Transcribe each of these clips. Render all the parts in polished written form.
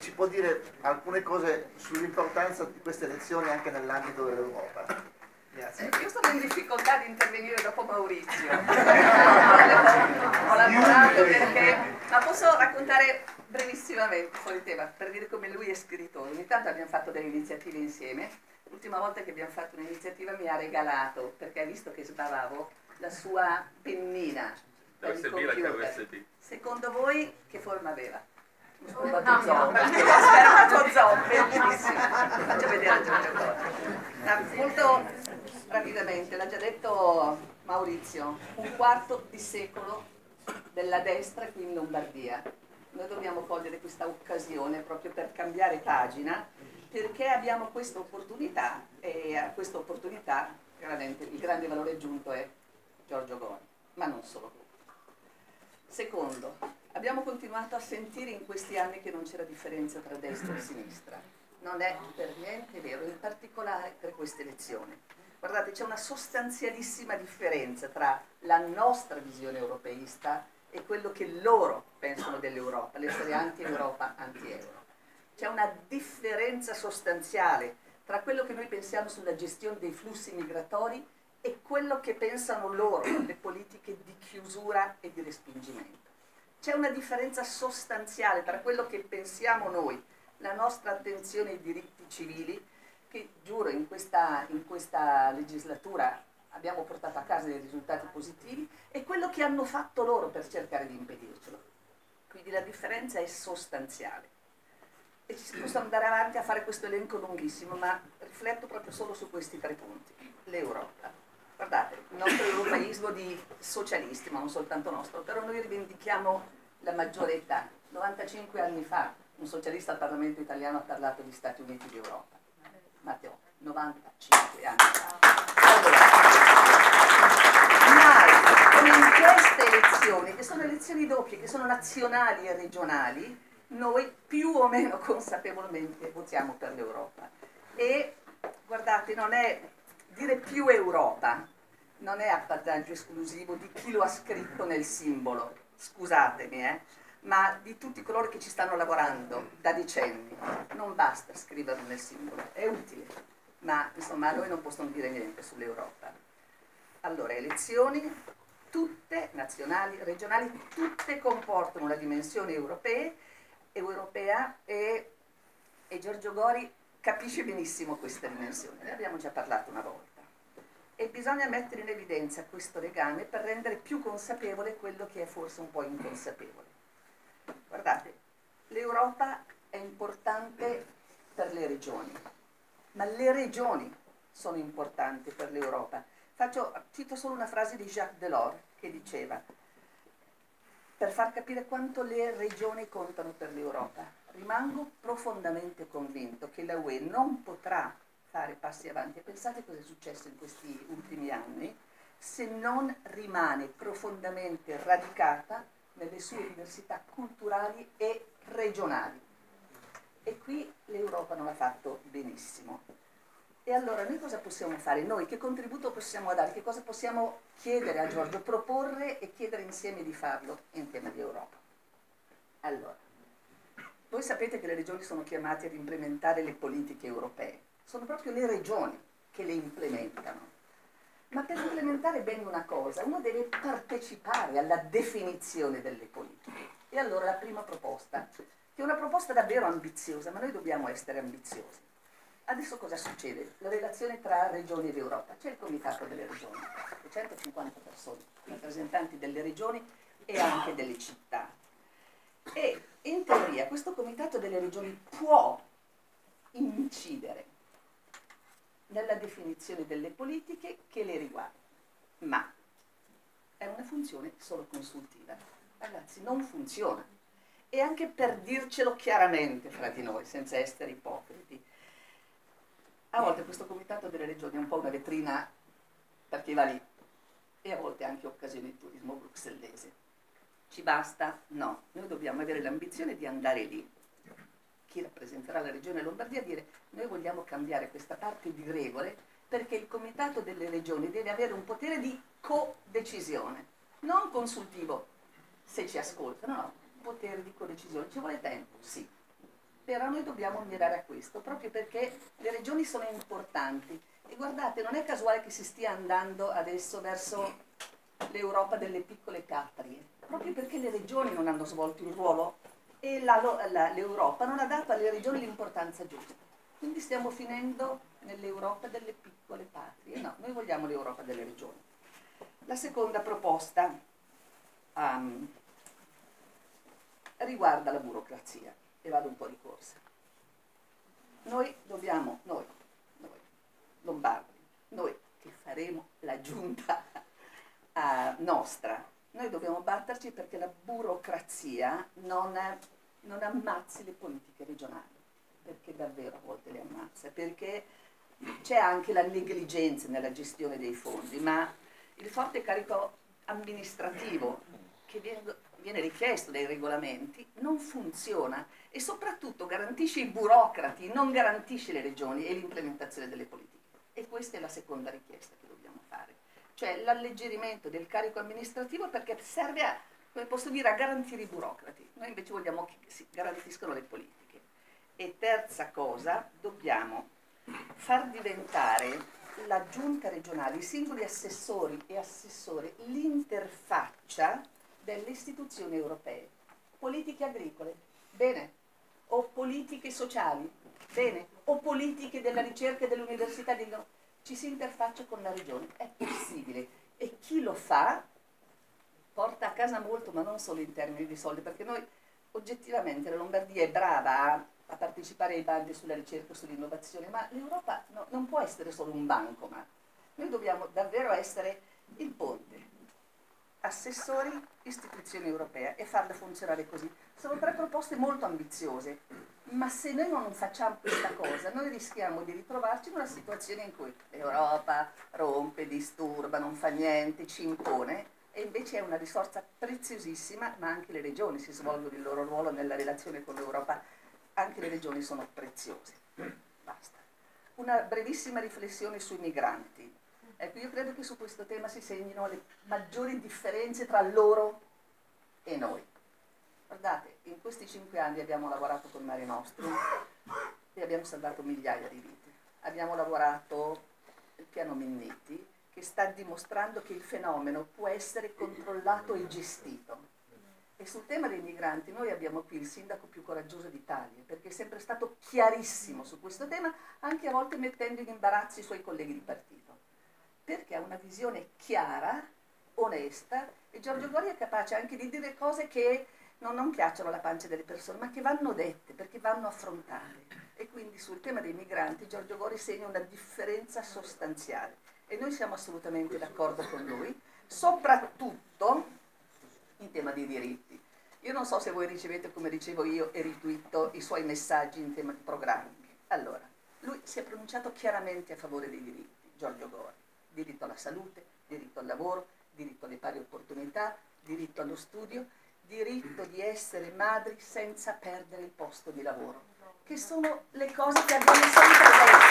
ci può dire alcune cose sull'importanza di queste elezioni anche nell'ambito dell'Europa? Grazie. Io sono in difficoltà di intervenire dopo Maurizio. Ho lavorato perché... Ma posso raccontare brevissimamente fuori tema, per dire come lui è scrittore. Ogni tanto abbiamo fatto delle iniziative insieme. L'ultima volta che abbiamo fatto un'iniziativa mi ha regalato, perché ha visto che sbavavo, la sua pennina per il computer. Secondo voi che forma aveva? Un spumato zombie, spermato zombie, bellissimo. Faccio vedere Giorgio Gori. Molto rapidamente, l'ha già detto Maurizio, un quarto di secolo della destra qui in Lombardia. Noi dobbiamo cogliere questa occasione proprio per cambiare pagina, perché abbiamo questa opportunità e a questa opportunità veramente il grande valore aggiunto è Giorgio Gori, ma non solo lui. Secondo, abbiamo continuato a sentire in questi anni che non c'era differenza tra destra e sinistra. Non è per niente vero, in particolare per queste elezioni. Guardate, c'è una sostanzialissima differenza tra la nostra visione europeista e quello che loro pensano dell'Europa, l'essere anti-Europa, anti-Euro. C'è una differenza sostanziale tra quello che noi pensiamo sulla gestione dei flussi migratori e quello che pensano loro, le politiche di chiusura e di respingimento. C'è una differenza sostanziale tra quello che pensiamo noi, la nostra attenzione ai diritti civili, che giuro in questa legislatura abbiamo portato a casa dei risultati positivi, e quello che hanno fatto loro per cercare di impedircelo. Quindi la differenza è sostanziale. E ci si può andare avanti a fare questo elenco lunghissimo, ma rifletto proprio solo su questi 3 punti. L'Europa. Guardate, il nostro europeismo di socialisti, ma non soltanto nostro, però noi rivendichiamo la maggiore età. 95 anni fa un socialista al Parlamento italiano ha parlato di Stati Uniti d'Europa. Matteo, 95 anni fa. Allora, mai come in queste elezioni, che sono elezioni doppie, che sono nazionali e regionali, noi più o meno consapevolmente votiamo per l'Europa. E guardate, non è dire più Europa, non è appannaggio esclusivo di chi lo ha scritto nel simbolo, scusatemi, ma di tutti coloro che ci stanno lavorando da decenni. Non basta scriverlo nel simbolo, è utile, ma insomma a noi non possono dire niente sull'Europa. Allora, elezioni, tutte nazionali, regionali, tutte comportano la dimensione europea e Giorgio Gori capisce benissimo questa dimensione, ne abbiamo già parlato una volta. E bisogna mettere in evidenza questo legame per rendere più consapevole quello che è forse un po' inconsapevole. Guardate, l'Europa è importante per le regioni, ma le regioni sono importanti per l'Europa. Cito solo una frase di Jacques Delors che diceva, per far capire quanto le regioni contano per l'Europa, rimango profondamente convinto che la UE non potrà fare passi avanti. E pensate cosa è successo in questi ultimi anni, se non rimane profondamente radicata nelle sue diversità culturali e regionali. E qui l'Europa non ha fatto benissimo. E allora noi cosa possiamo fare? Noi che contributo possiamo dare? Che cosa possiamo chiedere a Giorgio? Proporre e chiedere insieme di farlo in tema di Europa. Allora, voi sapete che le regioni sono chiamate ad implementare le politiche europee. Sono proprio le regioni che le implementano. Ma per implementare bene una cosa, uno deve partecipare alla definizione delle politiche. E allora la prima proposta, che è una proposta davvero ambiziosa, ma noi dobbiamo essere ambiziosi. Adesso cosa succede? La relazione tra regioni ed Europa. C'è il comitato delle regioni, 150 persone, rappresentanti delle regioni e anche delle città. E in teoria questo comitato delle regioni può incidere nella definizione delle politiche che le riguardano, ma è una funzione solo consultiva. Ragazzi, non funziona. E anche per dircelo chiaramente fra di noi, senza essere ipocriti, a volte questo comitato delle regioni è un po' una vetrina per chi va lì, e a volte anche occasione di turismo bruxellese. Ci basta? No, noi dobbiamo avere l'ambizione di andare lì. Chi rappresenterà la regione Lombardia dire noi vogliamo cambiare questa parte di regole perché il comitato delle regioni deve avere un potere di codecisione, non consultivo, se ci ascoltano, no, potere di codecisione. Ci vuole tempo? Sì. Però noi dobbiamo mirare a questo, proprio perché le regioni sono importanti. E guardate, non è casuale che si stia andando adesso verso l'Europa delle piccole patrie, proprio perché le regioni non hanno svolto il ruolo e l'Europa non ha dato alle regioni l'importanza giusta. Quindi stiamo finendo nell'Europa delle piccole patrie. No, noi vogliamo l'Europa delle regioni. La seconda proposta riguarda la burocrazia, e vado un po' di corsa. Noi lombardi, noi che faremo la giunta nostra, noi dobbiamo batterci perché la burocrazia non ammazzi le politiche regionali, perché davvero a volte le ammazza, perché c'è anche la negligenza nella gestione dei fondi, ma il forte carico amministrativo che viene richiesto dai regolamenti non funziona e soprattutto garantisce i burocrati, non garantisce le regioni e l'implementazione delle politiche. E questa è la seconda richiesta che dobbiamo fare, cioè l'alleggerimento del carico amministrativo, perché serve a, come posso dire, a garantire i burocrati. Noi invece vogliamo che si garantiscano le politiche. E terza cosa, dobbiamo far diventare la giunta regionale, i singoli assessori e assessore, l'interfaccia delle istituzioni europee. Politiche agricole, bene, o politiche sociali, bene, o politiche della ricerca e dell'università, ci si interfaccia con la regione, è possibile, e chi lo fa porta a casa molto, ma non solo in termini di soldi, perché noi oggettivamente la Lombardia è brava a partecipare ai bandi sulla ricerca e sull'innovazione, ma l'Europa non può essere solo un bancomat. Noi dobbiamo davvero essere il ponte, assessori, istituzioni europee, e farle funzionare così. Sono 3 proposte molto ambiziose, ma se noi non facciamo questa cosa, noi rischiamo di ritrovarci in una situazione in cui l'Europa rompe, disturba, non fa niente, ci impone, e invece è una risorsa preziosissima, ma anche le regioni si svolgono il loro ruolo nella relazione con l'Europa, anche le regioni sono preziose. Basta. Una brevissima riflessione sui migranti. Ecco, io credo che su questo tema si segnino le maggiori differenze tra loro e noi. Guardate, in questi 5 anni abbiamo lavorato con Mare Nostrum e abbiamo salvato migliaia di vite. Abbiamo lavorato il piano Minniti, che sta dimostrando che il fenomeno può essere controllato e gestito. E sul tema dei migranti noi abbiamo qui il sindaco più coraggioso d'Italia, perché è sempre stato chiarissimo su questo tema, anche a volte mettendo in imbarazzo i suoi colleghi di partito, perché ha una visione chiara, onesta, e Giorgio Gori è capace anche di dire cose che non piacciono alla pancia delle persone, ma che vanno dette, perché vanno affrontate. E quindi sul tema dei migranti Giorgio Gori segna una differenza sostanziale. E noi siamo assolutamente d'accordo con lui, soprattutto in tema di diritti. Io non so se voi ricevete, come ricevo io, e ritwitto i suoi messaggi in tema di programmi. Allora, lui si è pronunciato chiaramente a favore dei diritti, Giorgio Gori. Diritto alla salute, diritto al lavoro, diritto alle pari opportunità, diritto allo studio, diritto di essere madri senza perdere il posto di lavoro, che sono le cose che abbiamo sempre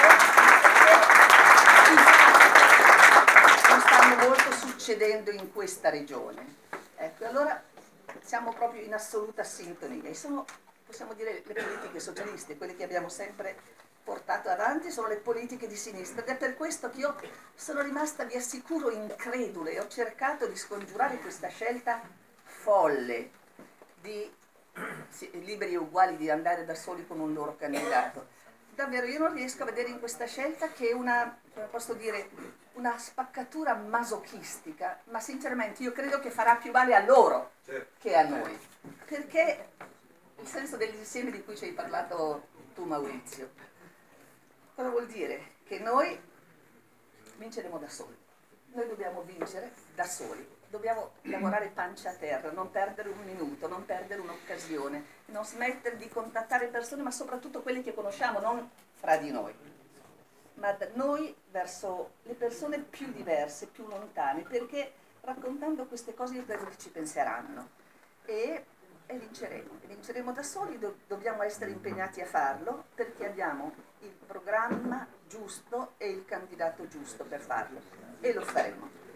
detto e non stanno molto succedendo in questa regione. Ecco, allora siamo proprio in assoluta sintonia e sono, possiamo dire, le politiche socialiste, quelle che abbiamo sempre portato avanti, sono le politiche di sinistra, ed è per questo che io sono rimasta, vi assicuro, incredula e ho cercato di scongiurare questa scelta folle di liberi e uguali di andare da soli con un loro candidato. Davvero io non riesco a vedere in questa scelta che una, come posso dire, una spaccatura masochistica, ma sinceramente io credo che farà più male a loro che a noi, perché il senso dell'insieme di cui ci hai parlato tu, Maurizio, cosa vuol dire? Che noi vinceremo da soli, noi dobbiamo vincere da soli. Dobbiamo lavorare pancia a terra, non perdere un minuto, non perdere un'occasione, non smettere di contattare persone, ma soprattutto quelle che conosciamo, non fra di noi, ma noi verso le persone più diverse, più lontane, perché raccontando queste cose io credo che ci penseranno e vinceremo da soli, dobbiamo essere impegnati a farlo perché abbiamo il programma giusto e il candidato giusto per farlo e lo faremo.